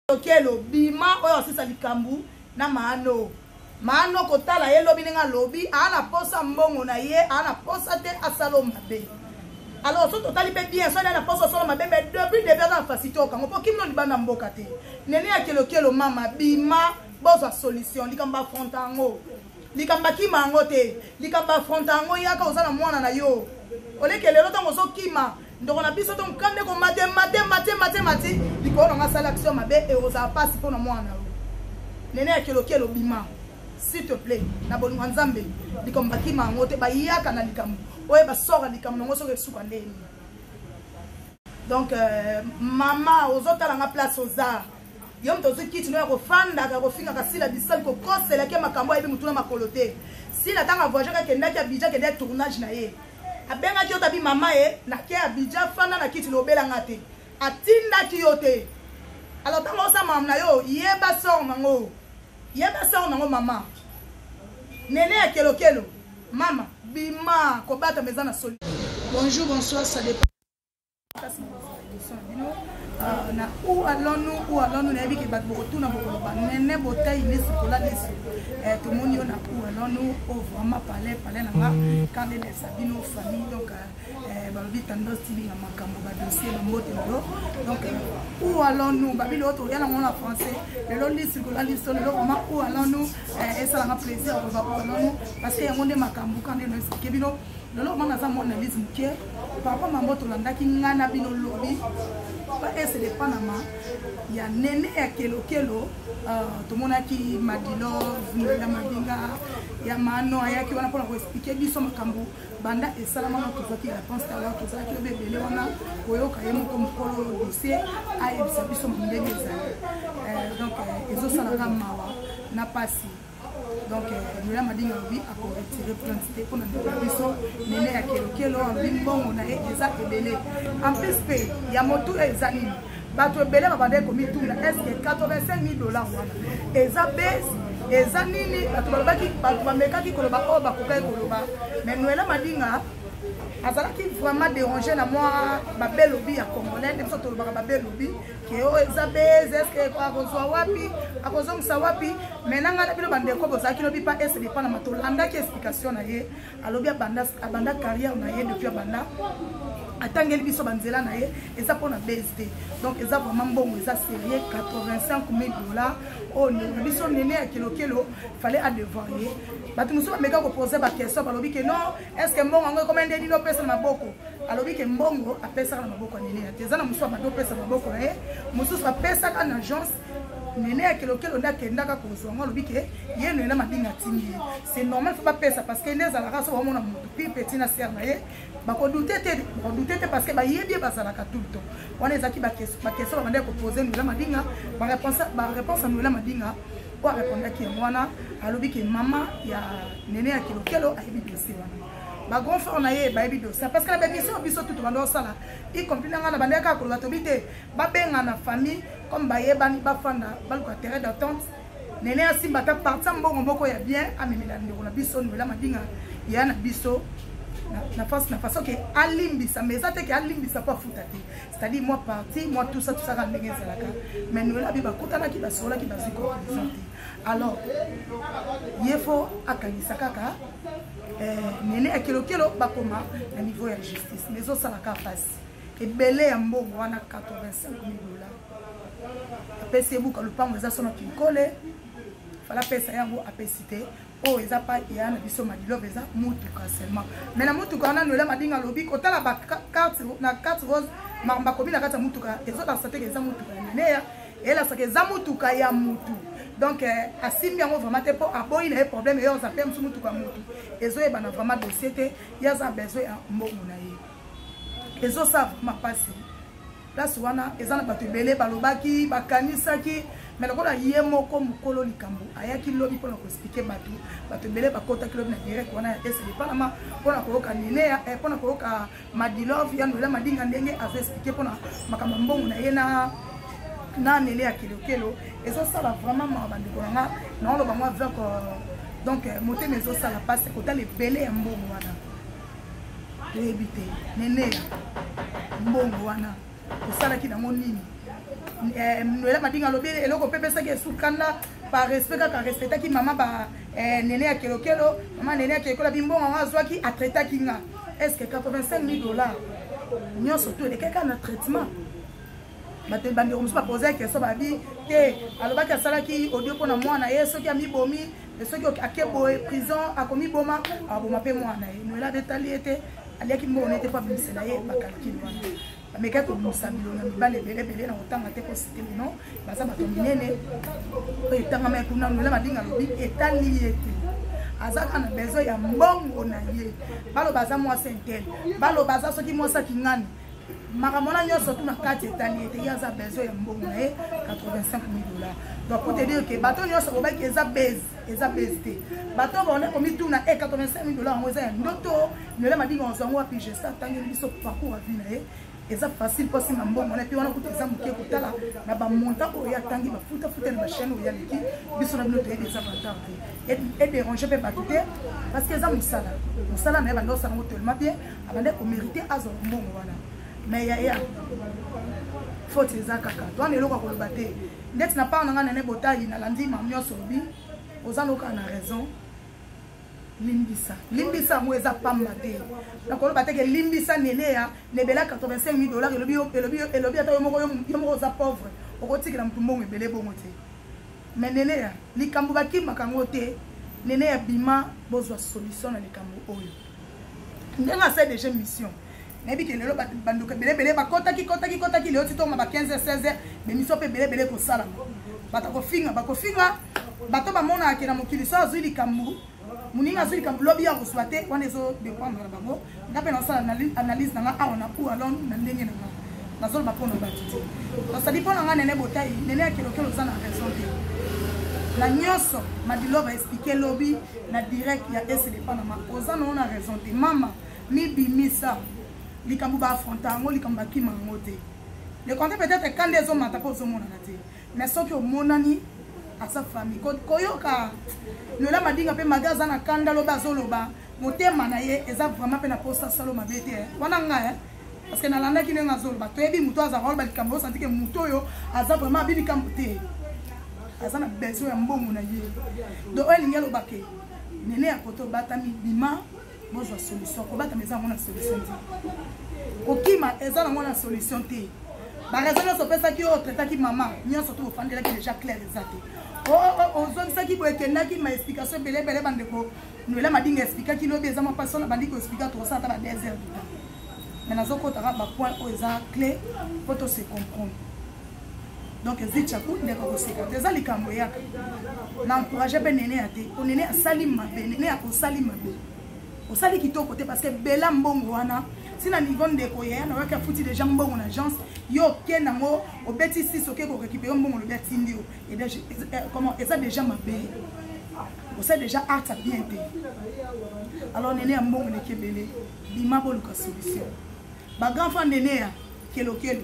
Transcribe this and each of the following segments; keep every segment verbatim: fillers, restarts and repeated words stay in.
okelo bima oyo sisa likambu na mano mano kotala ye lobi ninga lobi ana posa mbongo na ye ana posa te asalo mabe. Alors so totali pe bien so na posa solo mabe mais depuis de bana facilité okango po kimno libana mboka te nene akelo kelo mama bima boza solution likamba frontango likamba kimango te likamba frontango yaka ozana mwana na yo olekele lo tango so kima ndoko na biso ton kande ko mate mate mate mate mate likolo nga sala action mabe e oza passe pour na mwana nene akelo kelo bima s'il te plaît na bolingo nzambe likamba kimango te ba yaka na likambo oye ba sora likambo ngo so ke suka ndeni. Donc euh, mama ozotala nga place oza yom tozo kiti no ko fanda ka ko finga ka sila bisal ko kosela ke makambo ebi mutuna makolote sila tanga voyage ka kenda ka bija ke de tournage na ye abenga ki otabi mama e na ke abija fanda na kiti no bela ngate atinda ki yote. Alors tango sa mam na yo yeba sor nango yeba sor nango mama nene akelo kelo mama bima ko bata mezana soli. Bonjour bonsoir ça dépend Uh, na ou allons-nous ou allons-nous na biki bat beaucoup na beaucoup ba nene botaille les chocolat les euh tout monde yo na ou allons-nous au vraiment parler parler na nga quand les sabino famille donc euh ba bi tendance tibi na makambo ba dossier ba mbote ndo donc où allons-nous ba bi l'autre ya na ngona français le lo les chocolat les so le vraiment où allons-nous et ça la plaisir on va où allons-nous parce que yango nde makambo quand nous expliquer bino lolo mana za mon analyse ke papa mambo to landa ki ngana bino lobi ba ese de Panama ya nene ya kelo kelo uh, to mona ki madilo la madinga ya mano ayaki wana pona ko expliquer biso makambo banda esala mama to zaki réponse alors to zaki bebele wana koyoka yemo ko mukolo dossier ay bisa biso mbele za euh donc ezo sala mawa na pasi. Donc nous la madinga obi a ko retirer plantité pour na biso nene ya kelo kelo en bimbongo na eza ebele en plus pe ya motu ezali bato ebele babande ko mituna est-ce que quatre-vingt-cinq mille dollars wana eza base eza nini bato balobaki bato bamekaki koloba o bakokai koloba mais nous la madinga azalaki vraiment déranger na moi babel lobby ya congolais de soto ba babel lobby ke o ezabez est-ce que kwa kozwa wapi akozongisa wapi menanga na bino bande ko bozaki lobi pa est dépend na matolanda ki explication na ye alobi abanda abanda carrière na ye depuis abanda atangeli biso banzela na ye eza pona B S D donc eza vraiment bon eza sérieux quatre-vingt-cinq mille dollars o ne biso nene ya kilo kilo fallait à devoyer batu muso meka ko poser ba question balobi ke non est-ce que mbongo ngo comment ndeni no pesa na maboko alobi ke mbongo apesa na maboko nene ya tezana muso ba do pesa na maboko na ye muso sa pesa ka na agence nene ya kilo kilo nda kenda ka kozwa ngo alobi ke ye no na madinga tingi c'est normal faut pas pesa parce que les ala raso mona mutu petit na ser na ye bako douter te bako douter te parce que ba yebi basala ka tout le temps on ezaki ba question ba question ba ko poser nous la madinga ba réponse ba réponse nous la madinga pour répondre ki mwana alobi ke mama ya nene ya kilo kilo ayebi dossier wana ba grand frère na ye ba yebi dossier parce que la bémission biso tout bando sala y compris na ba ndeka ko bato bité ba benga na famille comme ba yebani ba fanda ba ko terrain d'attente nene ya simba ta partir mbongo moko ya bien amemela ndeko na biso nous la madinga ya na biso na face na façon que alimbisa mais ça te que alimbisa pas foutati c'est-à-dire moi parti moi tout ça tout ça quand ndenge zalaka mais nous la biba kutana ki basola ki baziko présenter alors yefo akanisa kaka eh nene akelo kelo bakoma na niveau ya justice mais ça ça la ka face et belé ya mbongo wana quatre-vingt-cinq mille dollars apesi buka lupango za sona kinkole fala pesa yango apesite oh eza pa ya na biso madilo beza mutuka seulement mais na mutuka wana nola madinga lobi kotala ba carte na carte rose mamba kobi na kata mutuka ezo dans cette eza mutuka nene ya ela sake za mutuka ya mutu donc asimbi yango vraiment te po aboyi na problème yo za pem mutuka mutu ezo eba na vraiment dossier te ya za besoin ya mbongo na ye ezo sa vraiment passer place wana eza na bato belé balobaki bakanisaki mais lokola ye moko mukolo likambo ayaki lobi pona ko expliquer bato bato belé bakota kilobi na direct wana ya ese pas na pona ko ka nene ya pona ko ka madilove ya nola madinga ndenge azo expliquer pona makambo mbongo na ye na na nele ya kilo kilo ezo sala vraiment ma bandi ko nga na lo ba moi vingt donc moté mezo sala passe ko tale belé ya mbongo wana to ebité nene ya mbongo wana osala ki nango nini Noël Madinga lobi eloko pepe ça qui sukanda par respect ka respecta ki maman ba nene ya kelo kelo maman nene ya kelo bimbo nga zwaki a traita kinga est-ce que quatre-vingt-cinq mille dollars nyo surtout de quelqu'un na traitement bato bandi on se pas poser question ba bi te aloba ka sala ki audio pona mwana yeso ki ami bomi yeso ki akebo prison akomi boma aboma pe mwana Noël detali était aliaki mbo on était pas bimisela ye ba calcul wana mais quand on s'est mis on a mis balé belé belé na autant à te citer non baza bato minene et tanga mais kuna Noël Madinga lobi etali ete azaka na besoin ya mbongo na ye balo baza moi sentel balo baza soki moi sa kingani makamona nyoso tu na kati etali ete ya za besoin ya mbongo na ye quatre-vingt-cinq mille dollars donc pour te dire que bato nyoso ko ba ki eza base eza base te bato ba on est comme tout na e quatre-vingt-cinq mille dollars ngo eza ndoto Noël Madinga on zango api gesta tangi biso parcours à vie na ye eza facile parce que mbongo na pi wana kuteza muke kutala na ba monta ko ya tangi ba futa futa na ba chaîne ya leki biso na bino te eza vantage et et déranger pe ba tout parce que eza musala musala na ba ndo sa ngo tellement bien abande ko mériter azo mbongo wana mais ya ya faut eza kaka to na eloko ko lobate ndeti na pa na ngana ne botayi na landi ma nyoso bi ozanoka na raison limbisa limbisa mo eza pamba te na ko lobate ke limbisa nene ya nebela quatre-vingt-cinq mille dollars elobi elobi elobi ata yo moko yo moko za pauvre okotikela mutu mbongo ebele bongo te mais nene ya likambo bakima kango te nene ya bima bozwa solution na likambo oyo ndenga c'est déjà mission nebi ke lelo banduka bele bele bakota ki kota ki kota ki leo titoma ba quinze seize heures bemiso pe bele bele ko sala bata ko finga bako finga bato ba mona akena mokili so azwi likambo muninga azwi likambo lobi ya koswate wana ezo dépendre na bango ngape na sala analyse na nga awa na ou alors na ndenge na nga nazolo bapono batiti to sali pona nga nene botai nene akelo kelo za na raison te la nyoso madilo va expliquer lobby na direct ya ese dépend na ma oza na ona raison te mama mi bimisa likambo ba affronter ngo likambo kima ngo te le compte peut-être quand les hommes mata pozo mona na te mais soki o monani à sa famille koyoka Noël Madinga pe magaza na kanda lo bazoloba motema na ye eza vraiment pe na posa salo mabete wana nga parce que na landa ki nenga zoloba to ebi muto aza roba likambo senti ke muto yo aza vraiment bibi kambo te aza na besoin ya mbongo na ye do oyo lingelo bake nene ya koto batami bima bozwa solution ko batami eza ngona solution te kokima eza na ngona solution te ba raison yo sopesa ki o traita ki mama nyoso to ofandela ki déjà clair ezate o ozongisa ki boekenda ki ma explication bele bele bandeko Noël Madinga expliquer ki lobi eza ma personne bandi ko expliquer to ça ta ba deux heures du temps mais nazo kota ba point o eza clé pour to se comprendre donc ezicha ku ndeko ko seka eza likambo yaka na encourager pe nene ate o nene asali mabe nene akosali mabe osali kitoko te parce que bela mbongo wana sina niveau ndeko ya na waka futi déjà mbongo na agence yo kena ngo obeti six oke ko récupérer mbongo le beti ndio et déjà comment et ça déjà mabe o ça déjà art bien te alors nene ya mbongo ne kebele bima bolu ka solution ba grand fan nene ya kelo kelo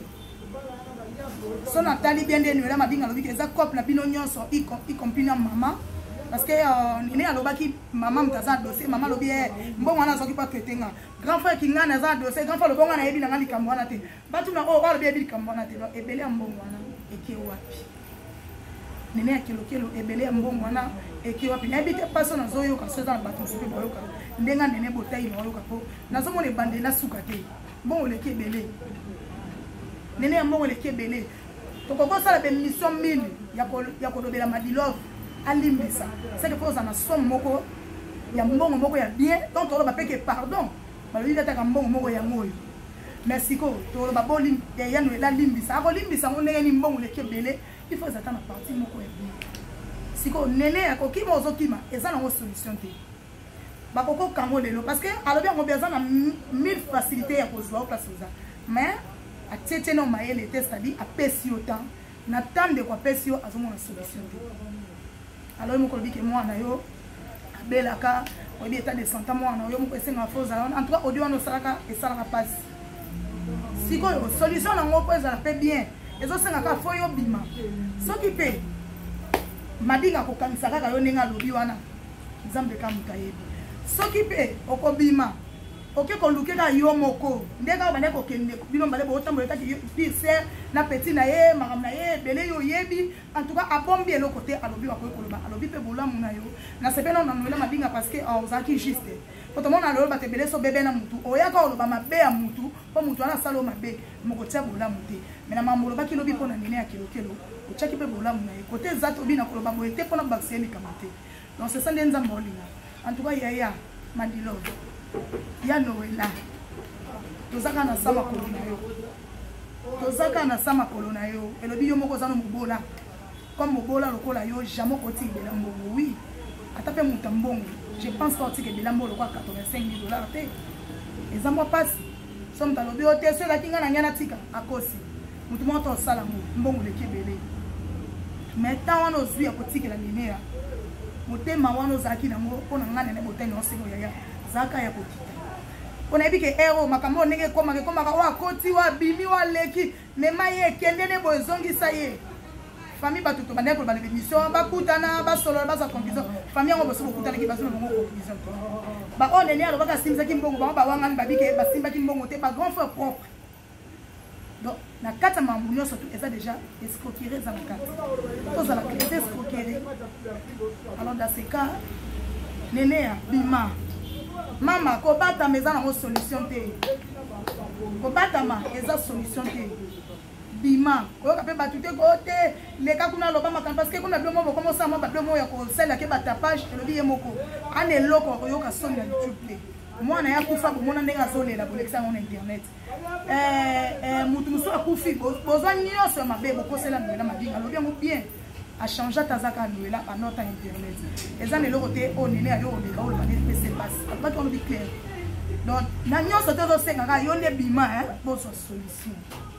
so na tali bien de Noël Madinga lobi ke za couple na bino nyonso i compris na mama parce que nene alobaki maman mtaza dossier maman lobi mbongo wana soki pas traiter nga grand frère ki ngana za dossier grand frère lobongo na yebi na nga likambo wana te batu na o walo yebi likambo wana te ebele ya mbongo wana eke wapi nene akelo kelo ebele ya mbongo wana eke wapi na yebi te paso na zoyo ka soza na batu soki boyoka ndenga nene botai na yoka po nazo mona bande na suka te mbongo leke ebele nene ya mbongo leke ebele tokoko sala be mission mille ya ko ya ko dobela madilove alimbisa c'est que pose na somme moko ya mbongo moko ya bien donc to lo ba peke pardon ba lo ileta ka mbongo moko ya ngoyo merci ko to lo ba boli ya ya no la limbisa ko limbisa ngo ndenge ni mbongo le kebele il faut attendre na partie moko ya bien siko nene ya ko kima ozo kima eza na ngo solution te ba koko kango lelo parce que alobi ngo besoin na mille facilité ya ko zwa place oza mais a tete no mayele te c'est-à-dire a pesi autant na tande ko pesi yo azo mona solution te alors moko lobi ke mwana yo abelaka obi état de santé mwana yo moko esenga foza en tout cas audio wana osalaka esalaka pasi sikoyo solution nango po ezala pe bien ezosenga ka fo yo bima soki pe Madinga kokanisa kaka yo ndenge alobi wana nzambe ka mutu ayebi soki pe okobima ok ko luke ka yo moko ndeka bane ko kende bino bale bo tambo eta ki pise na petit na ye magam na ye bele yo yebi en tout cas abombi elo côté alobi wa ko koloba alobi pe bolamu na yo na sepena na noela madinga parce que on zaki juste quand on a le ba te bele so bebe na mutu oya ka oloba mabe ya mutu po mutu ana salo mabe moko tia bolamu te mais na mamolo ba ki lobi pona nene ya kilo kilo o chaki pe bolamu na ye côté zato bi na koloba mo ete pona bakseni kamate donc c'est ça ndenza molinga en tout cas yaya mandilo ya noela tozaka na sama kolona yo tozaka na sama kolona yo elobi yo moko zano mobola comme mobola lokola yo jamais koti bela mbongo oui atape mutambongo je pense pas que bela mbongo kwa quatre-vingt-cinq mille dollars te ezamwa pasi somme talobi o te so la kinga na nyana tika akosi mutu moto sala mo mbongo le kebele mais tant wana ozwi akotiki la nimea motema wana ozaki na mo pona ngane ne botenge osengo yaya zaka ya kotita ona ebike ero makambo ndenge koma ke koma wa koti wa bimi wa leki mema ye kende ne bozongisa ye famille batuto bandeko ba l'émission ba kutana ba solo ba sa conclusion famille ngo boso kutana ki baso ngo conclusion ba on ene alo baka simza kimbongo ba ba wanga ba bike ba simba kimbongo te ba grand frère propre donc na kata mambo surtout eza déjà escroquerie za la carte tous à la clé escroquerie alors dans ces cas nenea bima mama ko bata meza na solution te ko bata ma eza solution te bima ko ka pe batute ko te le ka kuna loba makamba parce que kuna blomo ko mo sa mo ba blomo ya ko sela ke bata page le biye moko ane loko ko yo ka soni na YouTube moi na ya kufa ko mona ndenga zolela ko lekisa on internet eh eh mutu muso akufi bozwa nyonso ya mabe ko sela na madinga lo bien mo bien a changer tazaka noela à notre internet eza ne lokote o nene ayo o leka o le bane pese passe pas qu'on dit clair donc na nyonso tozo senga ka yo ne bima hein bo so solution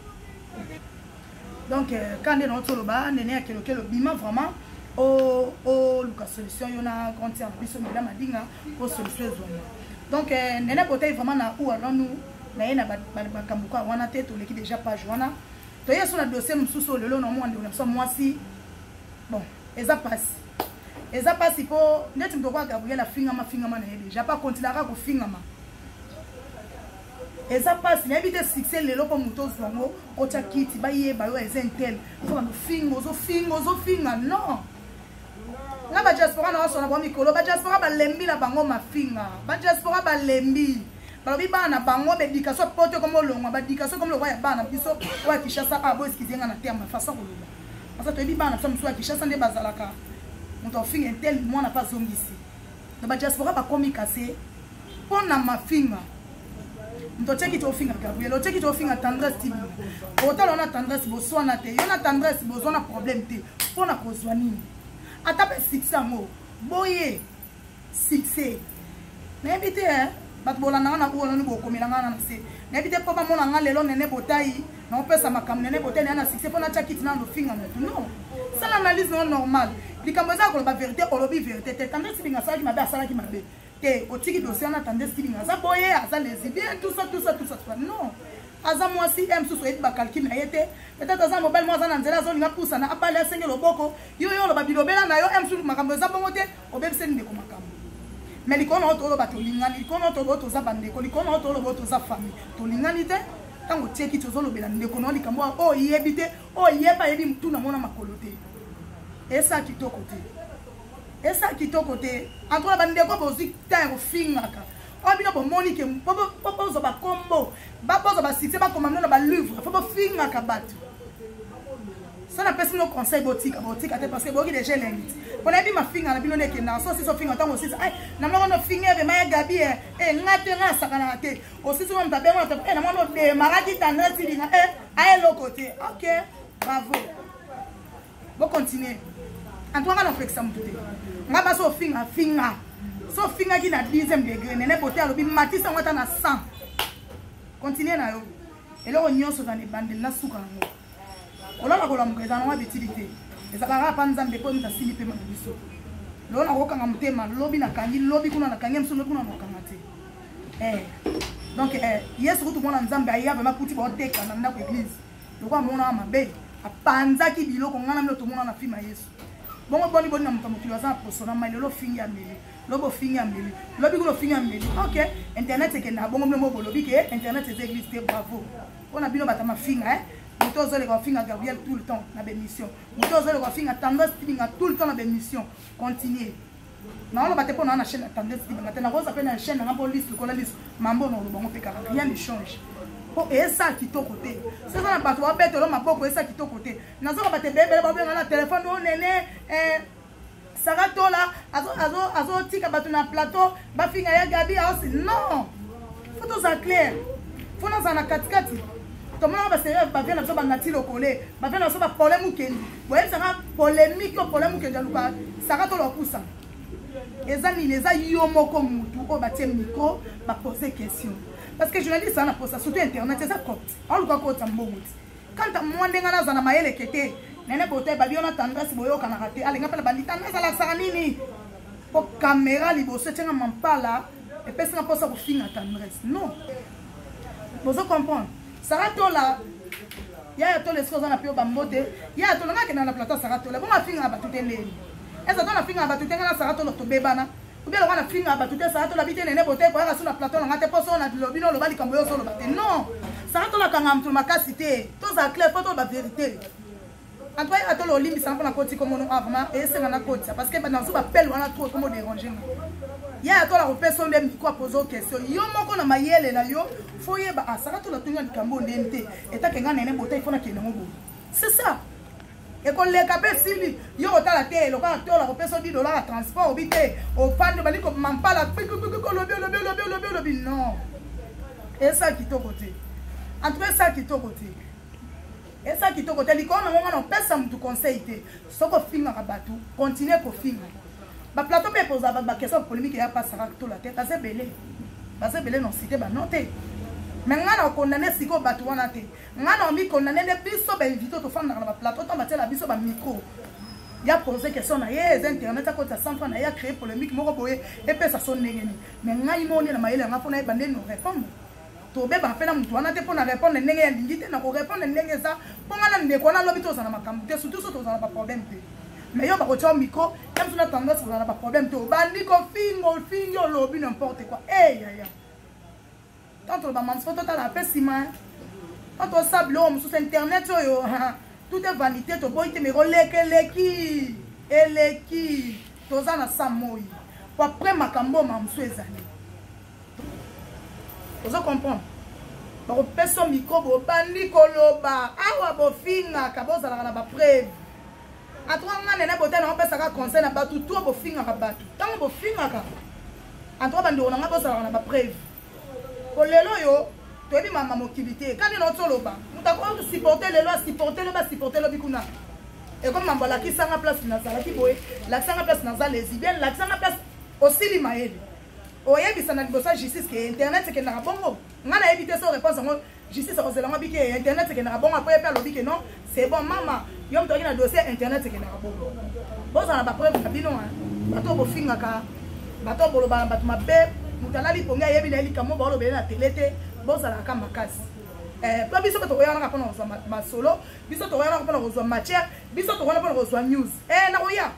donc quand on est là nene akelo kelo bima vraiment o o luka solution yo na grandir biso na madinga ko solution zone donc nene boté vraiment na ou alors nous na yena ba kambuka wana te to leki déjà page wana to yeso na dossier mususu lelo na mo ande na so moi si bon, eza passe. Eza passe pour net mtoko Gabriel a fingama fingama na yede. J'ai pas continuer à ko fingama. Eza passe, na éviter succès lelo pour muto zongo, o cha kiti ba ye ba yo ezentel. Faut no fingo, zo fingo, zo finga non. Na ba diaspora na so na ba mikolo, ba diaspora ba lembi la bango ma finga. Ba diaspora ba lembi. Ba bi bana bango be dikaso poto comme longo, ba dikaso comme le roi ya bana biso wa Kishasa a bo eskizenga na terme façon ko loba. Parce que tu dis pas na somme soit Kishasa nde bazalaka on t'en finga tel moi n'a pas zongi ici na ba diaspora ba komi cassé pona ma finga on tcheki to finga Gabriel on tcheki to finga tendresse tibi autant on a tendresse bo sona te yo na tendresse bo zona problème te pona ko zwani atape succès ngo boye succès na éviter hein bat bolana na ko na bo komila ngana na se na éviter po ba mona nga lelo nene botai na opesa makambo nene botai na succès pona tchaki tina no finga non ça l'analyse non normale likambo za ko ba vérité olobi vérité te tendresse binga sala ki mabe asala ki mabe te otiki dossier na tendresse binga za boye aza lesbien tout ça tout ça tout ça non aza moi si m sous et ba calcul na yete peut-être aza mobile moi za na nzela zo linga pousa na apale senge loboko yo yo lo ba bilobela na yo m sous makambo za bongo te obebise ndeko makambo mais likono to ba to lingani likono to to za bandeko likono to lo to za famille to lingani te tango tieki to zo lobela ndeko no likambo o yebite o yeba yebi mtu na mona makolo te esa kitoko te esa kitoko te encore ba ndeko bozi ta ko fingaka o bino bo monike popo popo zo ba combo ba pozo ba cité ba komando na ba livre popo fingaka batu ça na personne no conseil botika botika te parce que boki déjà l'engit pour na bi ma finga na bino neke na so si so finga tango si ai na mwana no finga be ma gabi e e ngate nga sakana te o si so mta be mwana e na mwana de maraki tendresse linga e ai le côté OK bravo bon continuer Antoine na flexa mutute nga ba so finga finga so finga ki na dixième degré nene boté alobi matisa ngata na cent continuer na yo eloko nyonso na ne bandel na suka ngo olala ko lamuka ezana wa bitilité ezaka pa nzambe ko mta sili pe ma biso lo na ko kanga mutema lobi na kangi lobi kuna na kangi msulo kuna na kanga te eh donc eh yesu ko tumona nzambe aya ba makuti ba oteka na ndako église lokwa mona mabe apanza ki biloko ngana mlo tumona na fima yesu bongo boni boni na moto mokili aza na poso na mai lelo fingi ya mbeli lobo fingi ya mbeli lobi kulo fingi ya mbeli ok internet ekende na bongo memo bolobi ke internet eza existe bravo mpona bino bata mafinga eh moto ozoleka kofinga Gabriel tout le temps na bémission moto ozoleka kofinga tendance tibinga tout le temps na bémission continuer naoloba te mpona na chaîne ya tendance tibinga te nakoza mpe na chaîne nanga mpo liste lokola liste mambo na olobango mpe kaka rien ne change po esa kitoko te soza na bato babetelo maboko esa kitoko te nazoka bate bebele babenga na telefone o nene eh Sarah Tola azo azo azo tika bato na plateau bafinga ya Gabi aussi non faut tout ça clair faut na na katikati to mona ba sérieux ba vient na so ba ngati lokole ba vient na so ba problème kendi boye sanga polémique o problème kendi aluka Sarah Tola kusa ezani les a yo moko mutu o ba tie micro ba poser question parce que journaliste ça na posa surtout internet c'est ça quoi on le quoi ça mbongo quand moi ndenga na zana mayele kete nene bote babi ona tendance boyo kana raté alinga pala bandi tendance ala sara nini po caméra liboso tena mampala et pesa na posa ko finga tendance non vous comprenez Sarah Tola ya to les choses na pio bambote ya to nga kena na plateau Sarah Tola bon afinga ba tutendeni eza to na finga ba tutenga na Sarah Tola to bebana ubia lo na finga ba tutenda Sarah Tola bitene ne bote ko ya sur la plateau nga te poso na lobino lo bali kambo yo solo bate non Sarah Tola kanga mtu makasi te to za clair photo ba vérité Antoine a tout le limite sans prendre côté comme on a vraiment et c'est dans côté parce que dans ce appel on a trop comme déranger il y a toi la personne de micro poser question yo moko na mayele na yo faut yeba ah ça tout la tenir du cambo ndente et ta kenga nene bota il faut na kena ngo c'est ça et qu'on les capé sili yo ota la télé le quand toi la personne dit dollars à transport obité au pan de bali comme mampa la pique pique pique le bien le bien le bien le bien le bien non et ça qui to côté en tout cas ça qui to côté et ça qui te côté l'icône on pesa mtu conseil te soko finga rabatu continuer ko finga ba plateau be poser ba question polémique ya pas Sarah Tola tête assez belé ba c'est belé non cité ba noter mais ngana condamner siko batu wana te ngana mi condamner ne biso ba invité to fanda na ba plateau to ba tela biso ba micro ya poser question na yes internet ko ta centre na ya créer polémique moko boye et pesa son ngeni mais ngai moni na maile nga pona ba ndeno répondre to be ba pena mtu wana te pona répondre ndenge ya ndingite na ko répondre ndenge za ponga na ndeko na lobi to za na makambo te surtout so to za na ba problème te mais yo ba ko twa micro même sur la tendance za na ba problème te ba ni ko fingo fingo lobi n'importe quoi eh ya ya tant ba mam photo ta la pesima tant o sable homme sur internet yo tout est vanité to boy te me roleke leki eleki to za na samoi pour après makambo mam so ezali. Vous comprenez? Bon, personne micro, bon, bandi koloba, awa bo finga, kabo zala na ba preuve. Atwa ngane bote na opesa ka conseil na batu, tout bo finga ka batu. Tango bo finga ka. Atwa bandi ona ngabo zala na ba preuve. Ko lelo yo, to ebi mama mokibité, kani no toloba. Mutako supporter lelo, supporter le ba supporter le bikuna. Et comme mambo la ki sanga place na zala ki boye, la sanga place na zala lesbienne, la sanga place aussi li maele. Oye bisana libosa justice que internet que na bongo ngana éviter ça réponse ngo justice ko zelanga biki internet que na bongo après pe lobi que non c'est bon mama yo mto na dossier internet que na bongo boza na ba preuve na bino bato bo finga ka bato bo lo ba bato mabe mutala li ponga yebi na lika mo ba lo be na telete boza la ka makasi eh pa biso ko to yana ka pona zo ma solo biso to yana ka pona zo matière biso to yana pona zo news eh na oya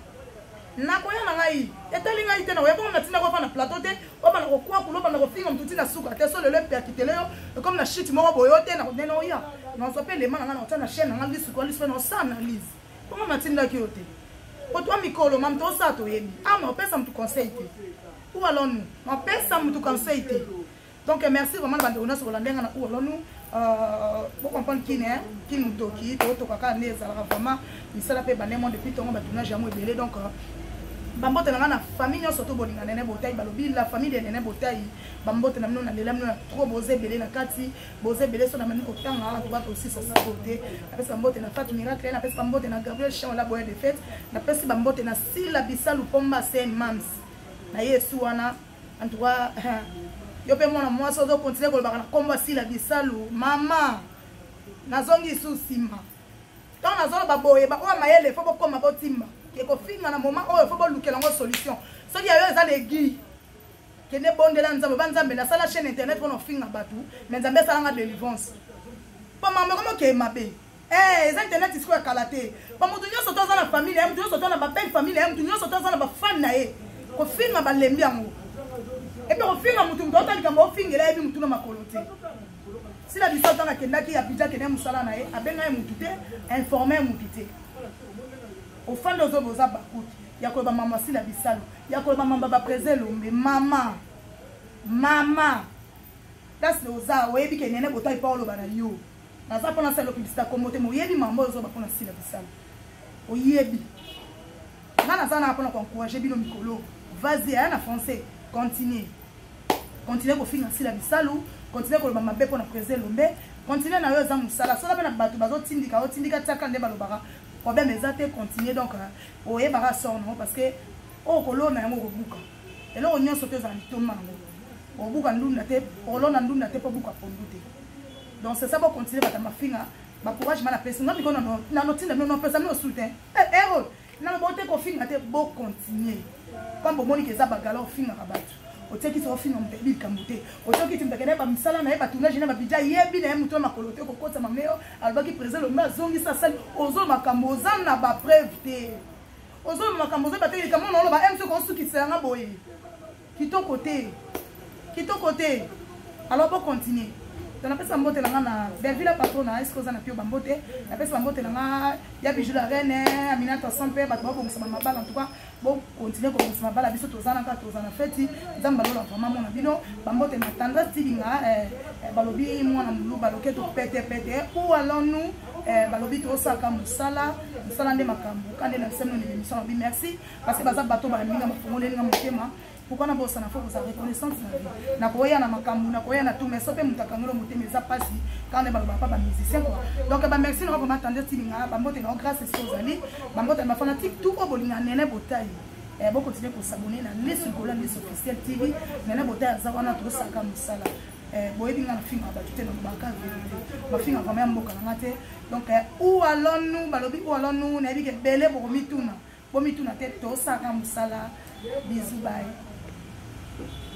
na koya na ngai etali ngai te na oya comme na tina ko fa na plateau te o ba na ko kwa kulo ba na ko finga mtuti na suka te so le le perkitele yo comme na shit mo boyo te na ko nena oya na so pe le mana na na chaîne na ngai suka liswe na sa analyse comment matinda ki yote o to mikolo mam to sa to yemi ah ma pesa mtu conseil te ou alors nous ma pesa mtu conseil te donc merci vraiment bande ona so la ndenga na ou alors nous euh pour comprendre qui n'est qui nous toki to to kaka neza vraiment il sala pe bande monde depuis tongo ba tuna jamou ebele donc bambote na na famille nyonso to bolinga nene botai balobi la famille de nene botai bambote na mino na lela mino trop boze belé na kati boze belé so na mani ko tanga ala ko ba aussi ça ça côté apesa bambote na Fatou Miracle na apesa bambote na Gabriel Chon la boye de fête na apesa bambote na Sila Bisalu Pomba Sen Mams na Yesu wana en tout cas yo pe mona moi so zo continuer ko ba na komba Sila Bisalu mama nazongi susima tant nazo ba boye ba o mayele fo bokoma botimba que finga na moment oh il faut pas luker la solution so dia yo za legi que ne bondela nzambe banzambe na sala chaîne internet pour no finga batu mais nzambe sala nga délivrance pas maman comment que mabe Eh, les internet ils sont à calaté. Ba mutu nyoso toza na famille, mutu nyoso toza na ba belle famille, mutu nyoso toza na ba fan na ye. Ko filma ba lembi yango. Et puis ko filma mutu mutu otali kamba ofingela ebi mutu na makolo te. Si la biso tanga kendaki ya pija kene musala na ye, abenga ye mutu te, informer mutu te. Au fan dozo boza bakuti. Ya ko ba mama si la bisalo. Ya ko ba mama ba prezelo mais mama. Mama. Das le oza oyebi ke nene botai pa oloba na yo. Naza pona sala publicité komote mo yebi mambo ozo ba pona sila bisalo. Oyebi. Na naza na pona ko encourager bino mikolo. Vas-y, hein, en français. Continue. Continue ko finga sila bisalo, continue ko ba mabe pona préser lombe, continue na yo za musala. So la bana bato bazo tindika, o tindika tsaka nde balobaka. Problème ezate continuer donc oyebaka sort non parce que o kolo na yango ko buka. Et là on nyonso te za litomango. Obuka ndunda te, olona ndunda te po buka pondute. Donc c'est ça pour continuer ba mafinga, ba courage mana pesa ngami ko na na notinda no pesa no soutien. Eh héros, na bote ko finga te bo continuer. Comme bo moni ke za bagala finga ka batu. Oteki so finga mtebi kamote. Otoki timbekene ba misala na ye ba tournage na ba bidja yebi na muto makolote ko kota mameo, albaki présent le mazongi sa sali ozo makambo za na ba preuve te. Ozo makambo za ba te kamo na lo ba M C ko suki sanga boye. Kito côté. Kito côté. Alors pour continuer. Dans la pesa mbote la na Belleville patrona est-ce que vous en avez bambote la pesa mbote la ya bijou la reine Aminata sans père ba ba ko musama mabala en tout cas bon continuer ko musama mabala biso to zana ka to zana feti nzamba lo vraiment mona bino bambote na tendance tilinga eh balobi mwana mulu baloke to pete pete ou allons-nous eh balobi to saka musala musala nde makambo kande na semno ni émission bi merci parce que baza bato ba minga mafongo lenga motema. Pourquoi na bossa na faut vous reconnaissance na vie na koya na makambu na koya na tout mais sope mutakangolo motema eza pasi quand ne ba ba ba musicien quoi donc ba merci na ko m'attendre tilinga ba mbote na grâce c'est ozali ba mbote na fanatique tout obolinga nene botai et bon continuer pour s'abonner na liste gola liste officiel T V nene botai za wana to saka musala eh boyebi nga na finga ba tutelo ba ka vérité ba finga vraiment mboka na te donc où allons-nous balobi où allons-nous na bike belé bo mituna bo mituna te to saka musala bisous bye.